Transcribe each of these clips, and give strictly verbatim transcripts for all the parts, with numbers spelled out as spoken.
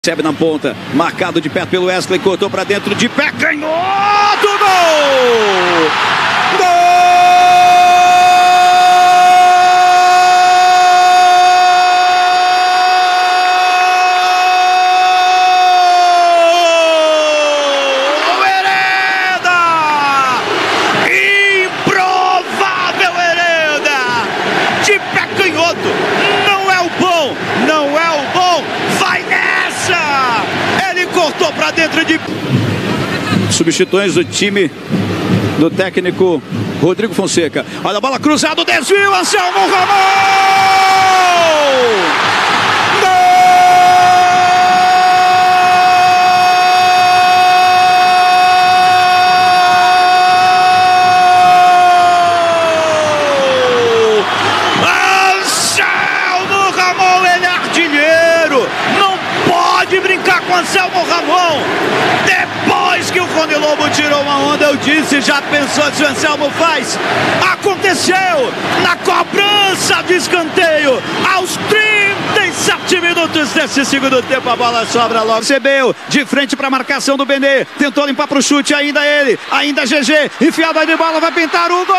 Recebe na ponta, marcado de perto pelo Wesley, cortou para dentro de pé, canhoto, gol! Gol! Hereda! Improvável Hereda! De pé canhoto, não é o bom, não é o bom, vai nessa! Ele cortou para dentro de... Substituições do time do técnico Rodrigo Fonseca. Olha a bola cruzada, o desvio, Anselmo Ramon! Anselmo Ramon, depois que o Rony Lobo tirou uma onda, eu disse, já pensou se o Anselmo faz? Aconteceu na cobrança de escanteio, aos trinta e sete minutos desse segundo tempo, a bola sobra logo. Recebeu de frente para a marcação do Benê, tentou limpar para o chute, ainda ele, ainda G G, enfiada de bola, vai pintar o gol!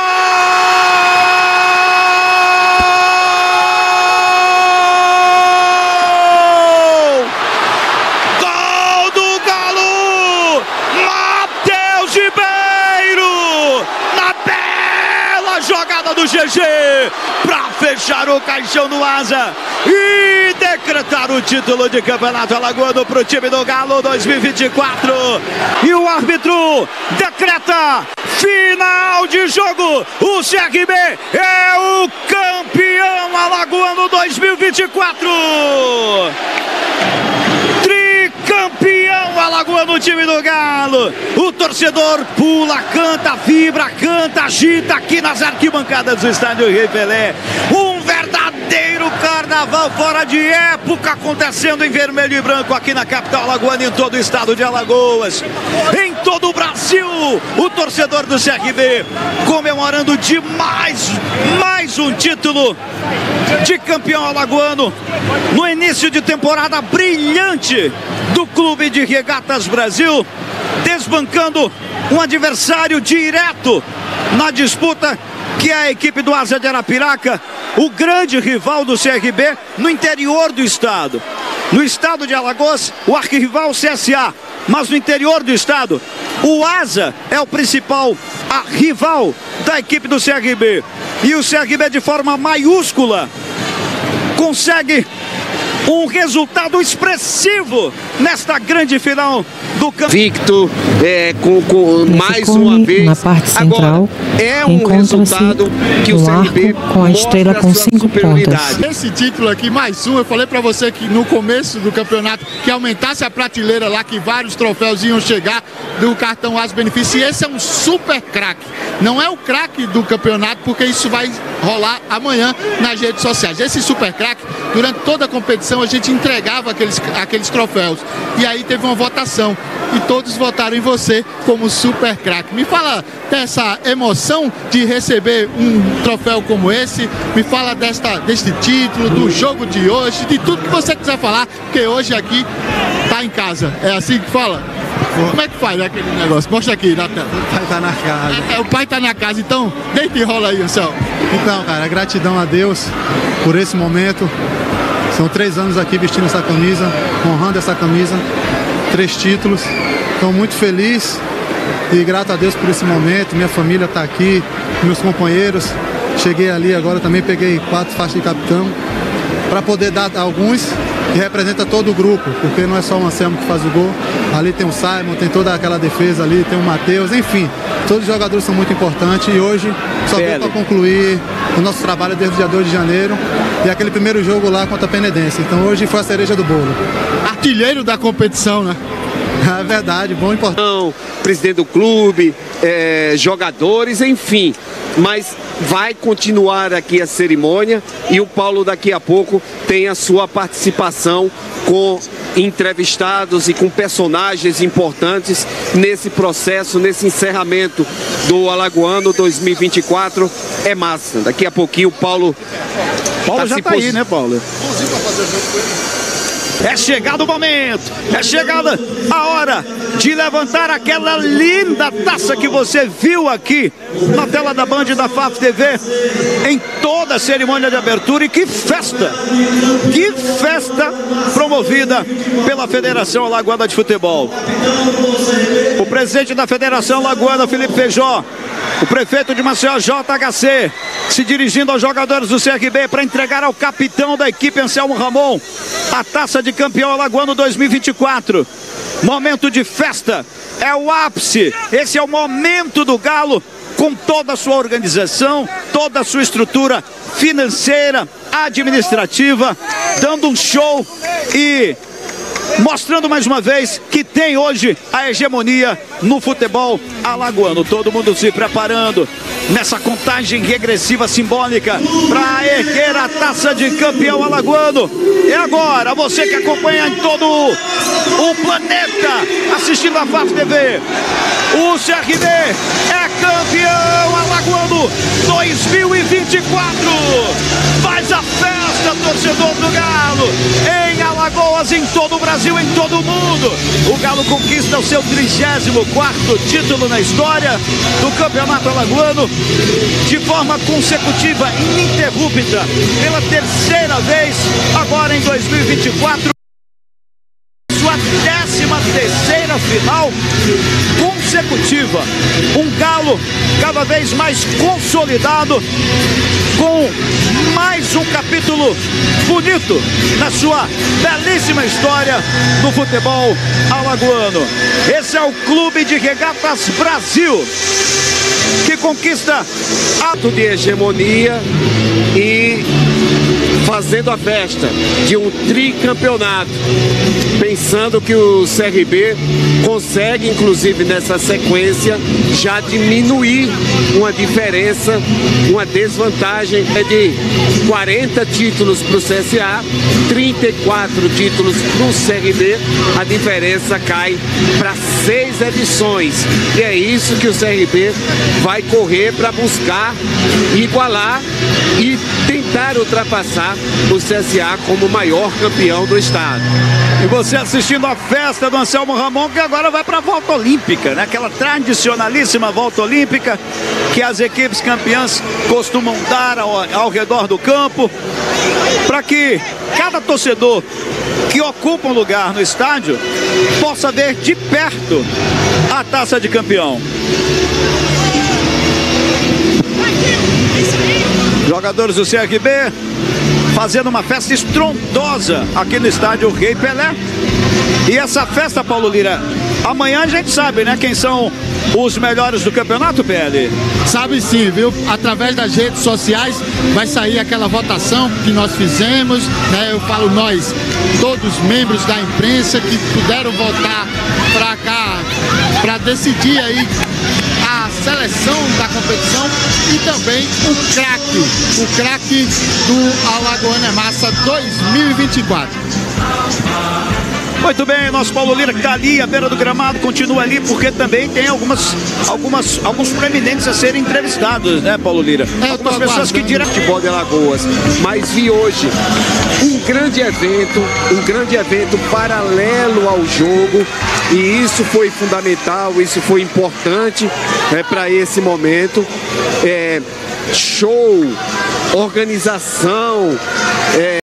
Jogada do G G para fechar o caixão do Asa e decretar o título de campeonato alagoano para o time do Galo dois mil e vinte e quatro. E o árbitro decreta final de jogo. O C R B é o campeão alagoano dois mil e vinte e quatro. Campeão alagoano, time do Galo. O torcedor pula, canta, vibra, canta, agita aqui nas arquibancadas do estádio Rei Pelé. Um verdadeiro carnaval fora de época acontecendo em vermelho e branco aqui na capital alagoana, em todo o estado de Alagoas, em todo o Brasil. O torcedor do C R B comemorando demais mais um título de campeão alagoano no início de temporada brilhante do Clube de Regatas Brasil, desbancando um adversário direto na disputa, que é a equipe do Asa de Arapiraca, o grande rival do C R B no interior do estado. No estado de Alagoas, o arquirrival C S A, mas no interior do estado, o Asa é o principal a rival da equipe do C R B. E o C R B, de forma maiúscula, consegue um resultado expressivo nesta grande final do campeonato. Victor, é, com, com mais uma vez. Na parte central, agora, é um resultado que o C R B com a estrela com cinco pontos. Esse título aqui, mais um, eu falei para você que no começo do campeonato que aumentasse a prateleira lá, que vários troféus iam chegar do cartão Asa Benefício. E esse é um super craque. Não é o craque do campeonato, porque isso vai rolar amanhã nas redes sociais. Esse super craque, durante toda a competição, a gente entregava aqueles, aqueles troféus. E aí teve uma votação. E todos votaram em você como super craque. Me fala dessa emoção de receber um troféu como esse. Me fala desta, deste título, do jogo de hoje, de tudo que você quiser falar, porque hoje aqui tá em casa. É assim que fala? Como é que faz aquele negócio? Mostra aqui na tela. O pai tá na casa. É, o pai tá na casa, então deita e rola aí, Anselmo. Então, cara, gratidão a Deus por esse momento. São três anos aqui vestindo essa camisa, honrando essa camisa, três títulos. Estou muito feliz e grato a Deus por esse momento. Minha família está aqui, meus companheiros. Cheguei ali agora, também peguei quatro faixas de capitão para poder dar a alguns que representa todo o grupo, porque não é só o Anselmo que faz o gol. Ali tem o Simon, tem toda aquela defesa ali, tem o Matheus, enfim. Todos os jogadores são muito importantes e hoje só veio para concluir o nosso trabalho desde o dia dois de janeiro e aquele primeiro jogo lá contra a Penedense. Então hoje foi a cereja do bolo. Artilheiro da competição, né? É verdade, bom e importante. Presidente do clube, é, jogadores, enfim. Mas vai continuar aqui a cerimônia e o Paulo daqui a pouco tem a sua participação com entrevistados e com personagens importantes nesse processo, nesse encerramento do Alagoano dois mil e vinte e quatro. É massa. Daqui a pouquinho o Paulo... Paulo tá já se tá pos... aí, né, Paulo? É chegado o momento, é chegada a hora de levantar aquela linda taça que você viu aqui na tela da Band e da F A F T V em toda a cerimônia de abertura. E que festa, que festa promovida pela Federação Alagoana de Futebol. O presidente da Federação Alagoana, Felipe Feijó, o prefeito de Maceió, J H C, se dirigindo aos jogadores do C R B para entregar ao capitão da equipe, Anselmo Ramon, a taça de campeão alagoano dois mil e vinte e quatro. Momento de festa, é o ápice, esse é o momento do Galo, com toda a sua organização, toda a sua estrutura financeira, administrativa, dando um show e mostrando mais uma vez que tem hoje a hegemonia no futebol alagoano. Todo mundo se preparando nessa contagem regressiva simbólica para erguer a taça de campeão alagoano. E agora, você que acompanha em todo o planeta, assistindo a F A F T V, o C R B é campeão alagoano dois mil e vinte e quatro. Faz a festa, torcedor do Galo, em Alagoas, em todo o Brasil, em todo o mundo. O Galo conquista o seu trigésimo quarto título na história do campeonato alagoano, de forma consecutiva, ininterrupta, pela terceira vez, agora em dois mil e vinte e quatro. Sua décima terceira final consecutiva. Um Galo cada vez mais consolidado, com mais um capítulo bonito na sua belíssima história do futebol alagoano. Esse é o Clube de Regatas Brasil, que conquista ato de hegemonia e fazendo a festa de um tricampeonato, pensando que o C R B consegue, inclusive nessa sequência, já diminuir uma diferença, uma desvantagem é de quarenta títulos para o C S A, trinta e quatro títulos para o C R B, a diferença cai para seis edições. E é isso que o C R B vai correr para buscar igualar e tentar ultrapassar o C S A como o maior campeão do estado. E você assistindo a festa do Anselmo Ramon, que agora vai para a volta olímpica, né? Aquela tradicionalíssima volta olímpica que as equipes campeãs costumam dar ao, ao redor do campo, para que cada torcedor que ocupa um lugar no estádio possa ver de perto a taça de campeão. Jogadores do C R B fazendo uma festa estrondosa aqui no estádio Rei Pelé. E essa festa, Paulo Lira, amanhã a gente sabe, né, quem são os melhores do campeonato, P L? Sabe sim, viu? Através das redes sociais vai sair aquela votação que nós fizemos, né? Eu falo nós, todos os membros da imprensa que puderam votar para cá, para decidir aí a seleção da competição e também o craque, o craque do Alagoano é Massa dois mil e vinte e quatro. Muito bem, nosso Paulo Lira que está ali à beira do gramado, continua ali porque também tem algumas, algumas, alguns proeminentes a serem entrevistados, né, Paulo Lira? É, algumas pessoas que direto futebol de Alagoas, mas vi hoje um grande evento, um grande evento paralelo ao jogo, e isso foi fundamental, isso foi importante é, para esse momento. É, show, organização, é,